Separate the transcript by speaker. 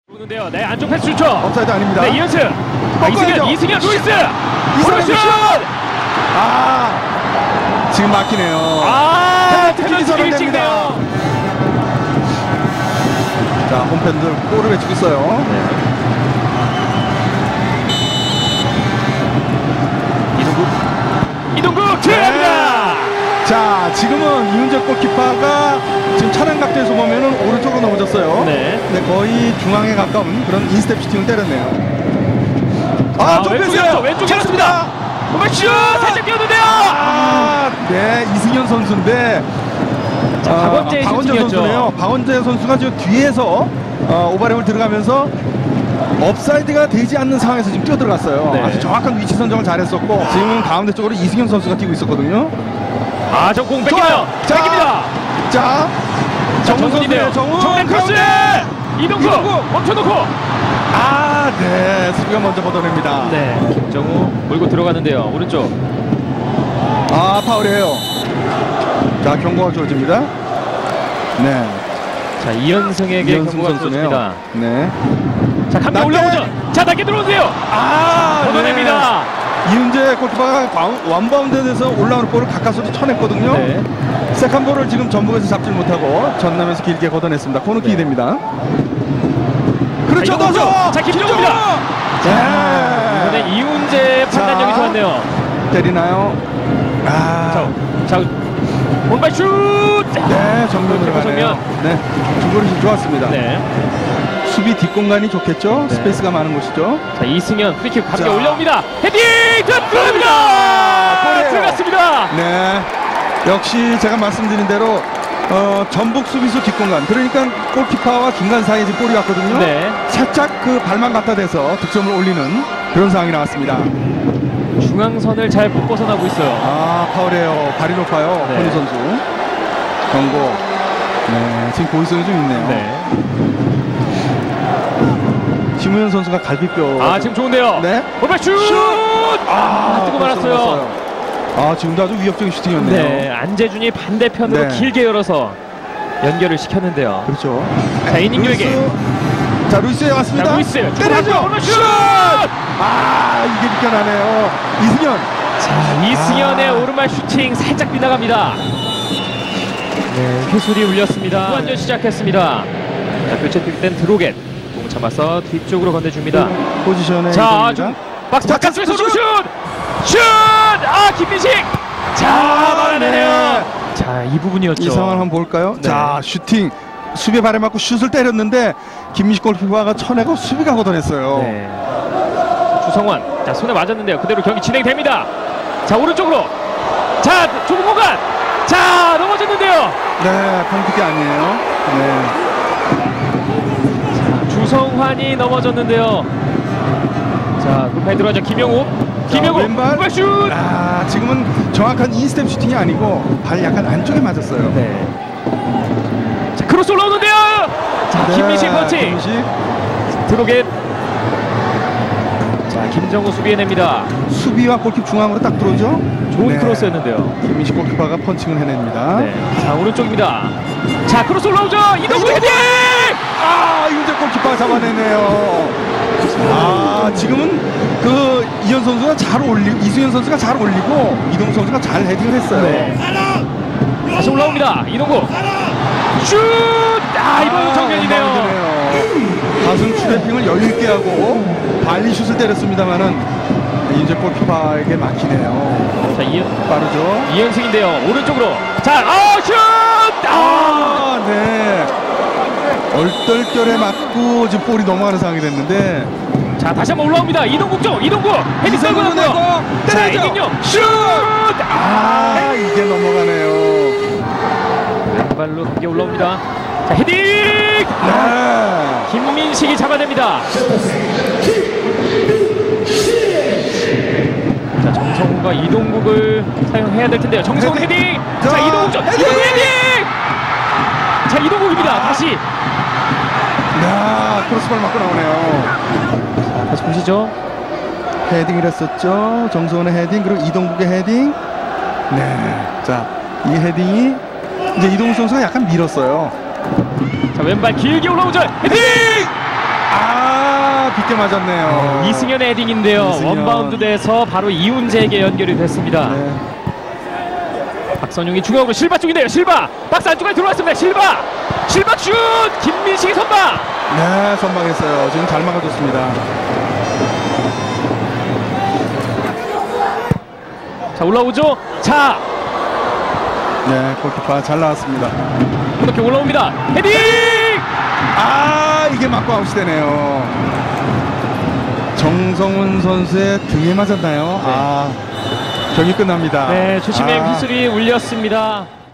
Speaker 1: 보는데요. 네, 안쪽 패스 좋죠.
Speaker 2: 업사이드 아닙니다.
Speaker 1: 네, 이현승. 이승현, 루이스.
Speaker 2: 이승현 슛! 지금 막히네요.
Speaker 1: 페널티 선언됩니다.
Speaker 2: 자, 홈팬들 골을 외치고 있어요.
Speaker 1: 이동국 들어갑니다.
Speaker 2: 자, 지금은 이훈재 골키퍼가 지금 차량 각도에서 보면은 오른쪽으로 넘어졌어요.
Speaker 1: 네.
Speaker 2: 근데 거의 중앙에 가까운 그런 인스텝 슈팅을 때렸네요. 좀 뺐어요.
Speaker 1: 왼쪽이었습니다. 슛! 살짝 뛰었는데요.
Speaker 2: 네, 이승현 선수인데
Speaker 1: 박원재
Speaker 2: 선수네요. 박원재 선수가 지금 뒤에서 오버랩을 들어가면서 업사이드가 되지 않는 상황에서 지금 뛰어 들어갔어요.
Speaker 1: 네.
Speaker 2: 아주 정확한 위치 선정을 잘했었고 지금은 가운데 쪽으로 이승현 선수가 뛰고 있었거든요.
Speaker 1: 저 공 뺏기나요? 뺏깁니다.
Speaker 2: 자,
Speaker 1: 정훈인데요. 정훈 크로스! 이동국 멈춰놓고.
Speaker 2: 네, 수비가 먼저 걷어냅니다.
Speaker 1: 네, 김정우 몰고 들어가는데요. 오른쪽.
Speaker 2: 파울이에요. 자, 경고가 주어집니다. 네.
Speaker 1: 자, 이현승에게 경고가 주어집니다.
Speaker 2: 네.
Speaker 1: 자, 감독 올라오죠. 자, 낮게 들어오세요. 걷어냅니다.
Speaker 2: 이훈재 골키퍼가 완바운드에서 올라오는 볼을 가까스로 쳐냈거든요.
Speaker 1: 네.
Speaker 2: 세컨볼을 지금 전북에서 잡지 못하고 전남에서 길게 걷어냈습니다. 코너킥이 됩니다. 그렇죠, 넣어줘!
Speaker 1: 자, 김정우입니다. 자, 이번엔 이훈재의 판단력이 좋았네요.
Speaker 2: 때리나요?
Speaker 1: 자, 오른발 슛!
Speaker 2: 네, 정면으로 가네요. 네, 중거리 좋았습니다.
Speaker 1: 네.
Speaker 2: 수비 뒷공간이 좋겠죠?
Speaker 1: 네.
Speaker 2: 스페이스가 많은 곳이죠.
Speaker 1: 자, 이승현 프리킥 가볍게 올라옵니다. 헤딩! 들어갑니다!
Speaker 2: 골이에요.
Speaker 1: 들어갔습니다.
Speaker 2: 네, 역시 제가 말씀드린 대로 전북 수비수 뒷공간, 그러니까 골키퍼와 중간 사이에 지금 볼이 왔거든요.
Speaker 1: 네.
Speaker 2: 살짝 그 발만 갖다 대서 득점을 올리는 그런 상황이 나왔습니다.
Speaker 1: 중앙선을 잘 못 벗어나고 있어요.
Speaker 2: 파울이에요. 발이 높아요.
Speaker 1: 네.
Speaker 2: 권희 선수. 경고. 네, 지금 고의성이 좀 있네요.
Speaker 1: 네.
Speaker 2: 심우현 선수가 갈비뼈.
Speaker 1: 지금 좋은데요.
Speaker 2: 네.
Speaker 1: 오른발 슛! 뜨고 말았어요.
Speaker 2: 지금도 아주 위협적인 슈팅이었네요.
Speaker 1: 네, 안재준이 반대편으로
Speaker 2: 네.
Speaker 1: 길게 열어서 연결을 시켰는데요.
Speaker 2: 그렇죠.
Speaker 1: 자, 이닝규에게.
Speaker 2: 자, 루이스에 왔습니다.
Speaker 1: 자, 루이스.
Speaker 2: 때려줘.
Speaker 1: 오른발 슛!
Speaker 2: 이게 비껴나네요. 이승현.
Speaker 1: 자, 이승현의 오른발 슈팅 살짝 빗나갑니다. 네, 휘슬이 울렸습니다. 후반전 시작했습니다. 자, 교체 뛸땐 드로겟. 공 잡아서 뒤쪽으로 건네줍니다.
Speaker 2: 포지션에.
Speaker 1: 자, 좀 박스 바깥쪽에서 슛! 슛! 김민식! 자, 막아내네요. 자, 이 부분이었죠.
Speaker 2: 이 상황을 한번 볼까요?
Speaker 1: 네.
Speaker 2: 자, 슈팅. 수비에 발에 맞고 슛을 때렸는데 김민식 골키퍼가 쳐내고 수비가 걷어냈어요.
Speaker 1: 네. 주성환. 자, 손에 맞았는데요. 그대로 경기 진행됩니다. 자, 오른쪽으로. 자, 좁은 공간. 자, 넘어졌는데요.
Speaker 2: 네, 펑크이 아니에요. 네.
Speaker 1: 자, 주성환이 넘어졌는데요. 자, 급하게 들어가죠. 김영욱.
Speaker 2: 왼발
Speaker 1: 슛!
Speaker 2: 지금은 정확한 인스텝 슈팅이 아니고 발 약간 안쪽에 맞았어요.
Speaker 1: 네. 자, 크로스 올라오는데요. 자, 김민식 펀치.
Speaker 2: 김민식.
Speaker 1: 드로겟. 자, 김정우 수비해냅니다.
Speaker 2: 수비와 골킥 중앙으로 딱 들어오죠.
Speaker 1: 좋은 크로스였는데요.
Speaker 2: 김민식 골키퍼가 펀칭을 해냅니다.
Speaker 1: 네. 자, 오른쪽입니다. 자, 크로스 올라오죠. 이동국 헤딩!
Speaker 2: 이훈재 골키퍼가 잡아내네요. 지금은 그 이현 선수가 잘 올리고 이승현 선수가 잘 올리고 이동국 선수가 잘 헤딩을 했어요.
Speaker 1: 네. 다시 올라옵니다. 이동국 슛! 이번은 정면이네요.
Speaker 2: 가슴 추레핑을 여유 있게 하고 발리 슛을 때렸습니다만은 이제 골키퍼에게 막히네요.
Speaker 1: 자,
Speaker 2: 빠르죠.
Speaker 1: 이현승인데요. 오른쪽으로. 자, 슛!
Speaker 2: 네. 얼떨결에 맞고 지금 볼이 넘어가는 상황이 됐는데.
Speaker 1: 자, 다시 한번 올라옵니다. 이동국 쪽. 이동국 헤딩 썰고 나고요. 자, 이진용 슛!
Speaker 2: 이게 넘어가네요.
Speaker 1: 왼발로 크게 올라옵니다. 자, 헤딩! 김민식이 잡아냅니다. 자, 정성훈과 이동국을 사용해야 될 텐데요. 정성훈 헤딩! 자, 이동국 쪽. 이동국 헤딩! 자, 이동국입니다. 다시.
Speaker 2: 크로스볼 맞고 나오네요.
Speaker 1: 자, 다시 보시죠.
Speaker 2: 헤딩을 했었죠. 정성훈의 헤딩, 그리고 이동국의 헤딩. 네. 자, 이 헤딩이 이제 이동국 선수가 약간 밀었어요.
Speaker 1: 자, 왼발 길게 올라오죠. 헤딩!
Speaker 2: 깊게 맞았네요.
Speaker 1: 이승현의 헤딩인데요.
Speaker 2: 이승현.
Speaker 1: 원바운드 돼서 바로 이훈재에게 연결이 됐습니다.
Speaker 2: 네.
Speaker 1: 박선용이 중앙으로 실바 쪽인데요. 실바 박스 안쪽에 들어왔습니다. 실바 슛 김민식이 선방.
Speaker 2: 네, 선방했어요. 지금 잘 막아줬습니다.
Speaker 1: 자, 올라오죠. 자,
Speaker 2: 네, 골키퍼 잘 나왔습니다.
Speaker 1: 이렇게 올라옵니다. 헤딩.
Speaker 2: 아, 이게 맞고 아웃이 되네요. 정성훈 선수의 등에 맞았나요? 아, 경기 끝납니다.
Speaker 1: 네, 조심의
Speaker 2: 아.
Speaker 1: 휘슬이 울렸습니다.